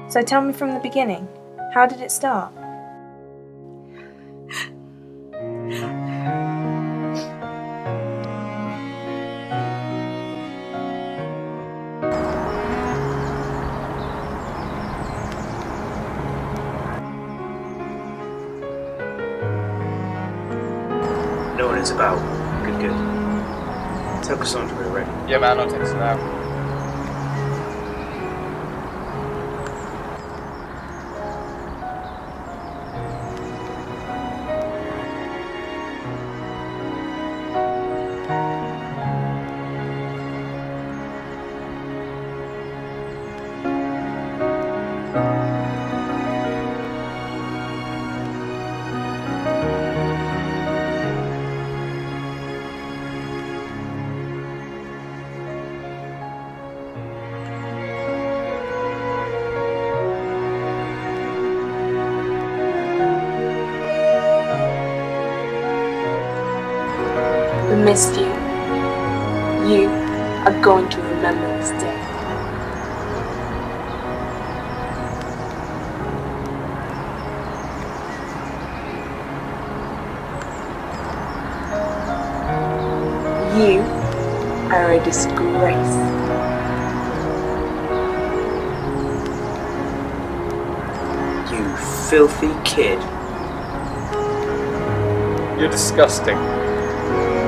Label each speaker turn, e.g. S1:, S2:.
S1: So tell me from the beginning. How did it start?
S2: Know what it's about. Good. Tell Cassandra we're ready.
S3: Yeah, man, I'll text her now.
S4: We missed you. You are going to remember this day. You are a disgrace.
S2: You filthy kid.
S3: You're disgusting.